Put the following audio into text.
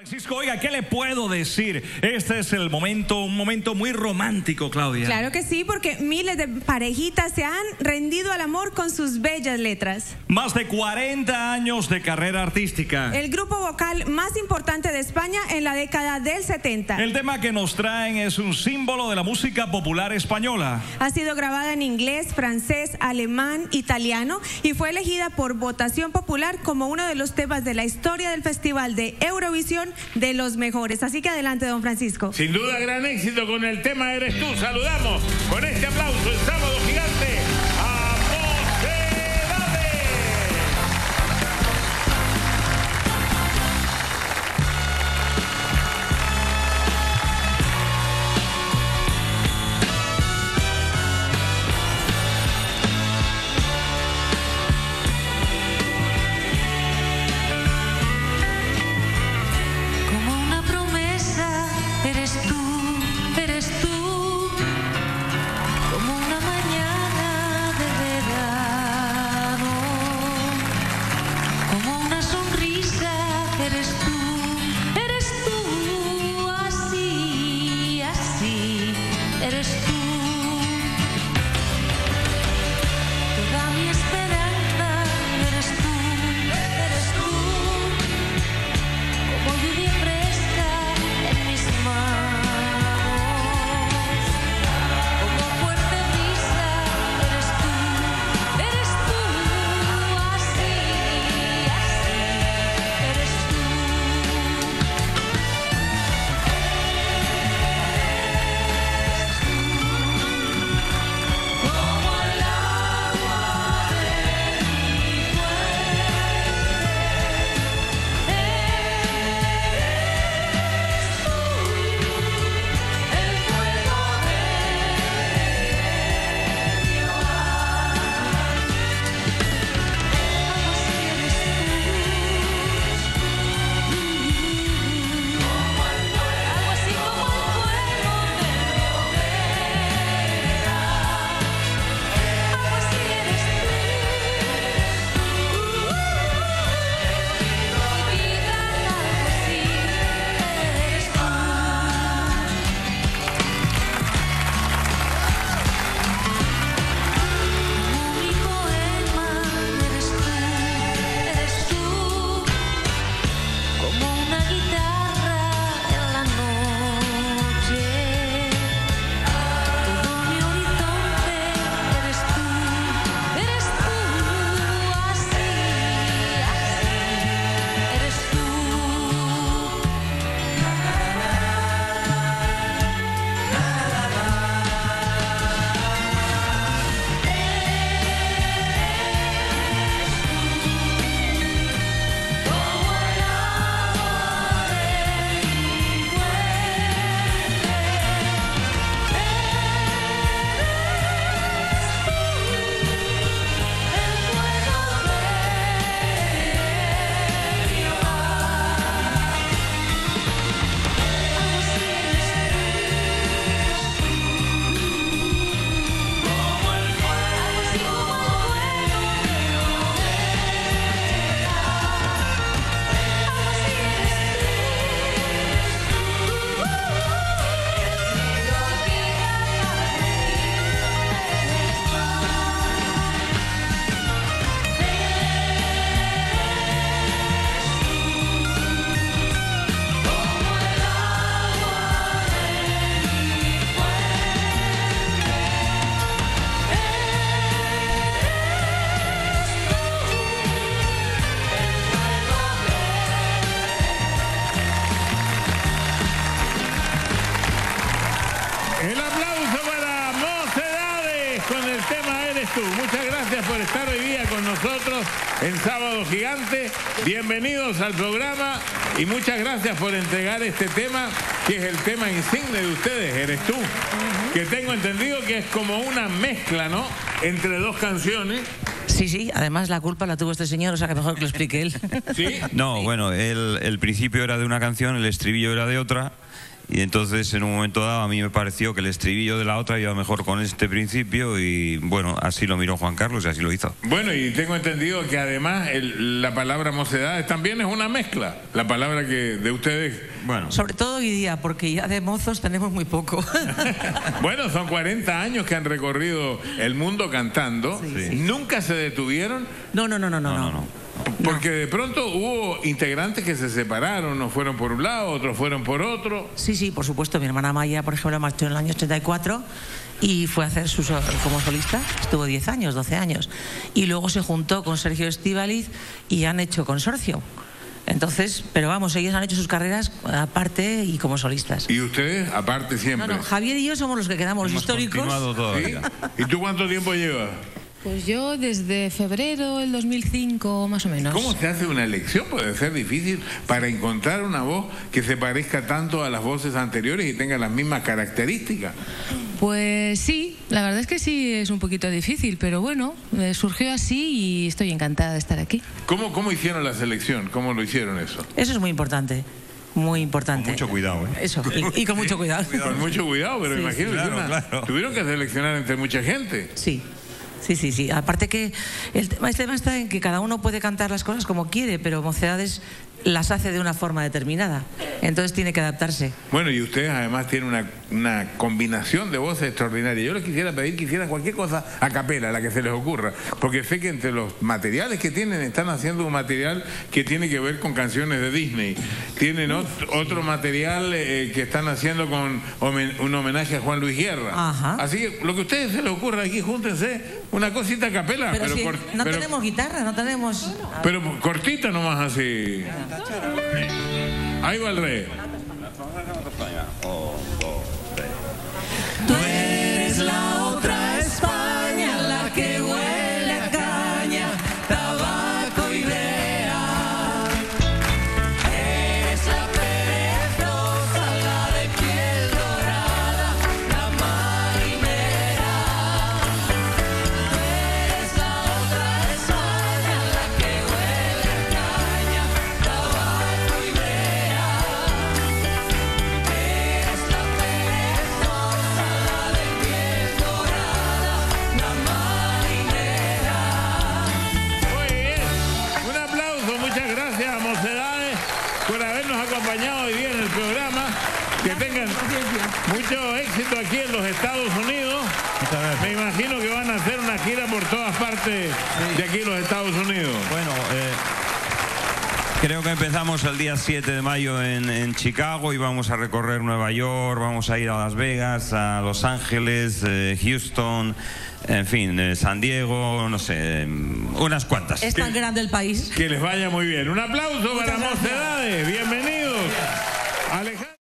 Francisco, oiga, ¿qué le puedo decir? Este es el momento, un momento muy romántico, Claudia. Claro que sí, porque miles de parejitas se han rendido al amor con sus bellas letras. Más de 40 años de carrera artística. El grupo vocal más importante de España en la década del 70. El tema que nos traen es un símbolo de la música popular española. Ha sido grabada en inglés, francés, alemán, italiano y fue elegida por votación popular como uno de los temas de la historia del Festival de Eurovisión de los mejores. Así que adelante, don Francisco. Sin duda, gran éxito con el tema Eres Tú. Saludamos con este aplauso el Sábado Gigante a Mocedades. El aplauso para Mocedades con el tema Eres Tú. Muchas gracias por estar hoy día con nosotros en Sábado Gigante. Bienvenidos al programa y muchas gracias por entregar este tema, que es el tema insigne de ustedes, Eres Tú. Que tengo entendido que es como una mezcla, ¿no?, entre dos canciones. Sí, sí, además la culpa la tuvo este señor, o sea que mejor que lo explique él. ¿Sí? No, bueno, el principio era de una canción, el estribillo era de otra, Y entonces en un momento dado a mí me pareció que el estribillo de la otra iba mejor con este principio y bueno, así lo miró Juan Carlos y así lo hizo. Bueno, y tengo entendido que además la palabra mocedades también es una mezcla, la palabra que de ustedes... Bueno. Sobre todo hoy día, porque ya de mozos tenemos muy poco. Bueno, son 40 años que han recorrido el mundo cantando. Sí. ¿Nunca se detuvieron? No. Porque de pronto hubo integrantes que se separaron, unos fueron por un lado, otros fueron por otro. Sí, por supuesto. Mi hermana Maya, por ejemplo, marchó en el año 84 y fue a hacer como solista. Estuvo 10 años, 12 años. Y luego se juntó con Sergio Estíbaliz y han hecho consorcio. Entonces, pero vamos, ellos han hecho sus carreras aparte y como solistas. ¿Y ustedes aparte siempre? No, Javier y yo somos los que quedamos, los históricos. ¿Sí? ¿Y tú cuánto tiempo llevas? Pues yo desde febrero del 2005 más o menos. ¿Cómo se hace una elección? Puede ser difícil para encontrar una voz que se parezca tanto a las voces anteriores y tenga las mismas características. Pues sí, la verdad es que sí es un poquito difícil, pero bueno, surgió así y estoy encantada de estar aquí. ¿Cómo hicieron la selección? ¿Cómo lo hicieron eso? Eso es muy importante. Muy importante. Con mucho cuidado, ¿eh? Eso, y con mucho cuidado. Con mucho cuidado, pero Sí, imagino que claro. tuvieron que seleccionar entre mucha gente. Sí. Aparte que el tema está en que cada uno puede cantar las cosas como quiere, pero Mocedades las hace de una forma determinada. Entonces tiene que adaptarse. Bueno, y ustedes además tienen una combinación de voces extraordinaria. Yo les quisiera pedir que hicieran cualquier cosa a capela, la que se les ocurra, porque sé que entre los materiales que tienen están haciendo un material que tiene que ver con canciones de Disney. Tienen otro material que están haciendo con un homenaje a Juan Luis Guerra. Ajá. Así que lo que a ustedes se les ocurra aquí, júntense una cosita a capela. Pero si no tenemos guitarra, no tenemos... Pero cortita nomás así. Ahí va el rey. Tú eres la otra España, la que huele a caña, tabaco y brea. Eres la perezosa, la de piel dorada, la marinera. Tú eres la otra España, la que huele a caña, tabaco y brea. Eres la perezosa, la de piel dorada, la marinera. Muy bien. Un aplauso, muchas gracias a Mocedades por habernos acompañado hoy día en el programa. Que tengan mucho éxito aquí en los Estados Unidos. Me imagino que van a hacer una gira por todas partes de aquí los Estados Unidos. Bueno, creo que empezamos el día 7 de mayo en Chicago y vamos a recorrer Nueva York, vamos a ir a Las Vegas, a Los Ángeles, Houston, en fin, San Diego, no sé, unas cuantas. Es tan grande el país. Que les vaya muy bien. Un aplauso para Mocedades. Bienvenidos. Alejandro.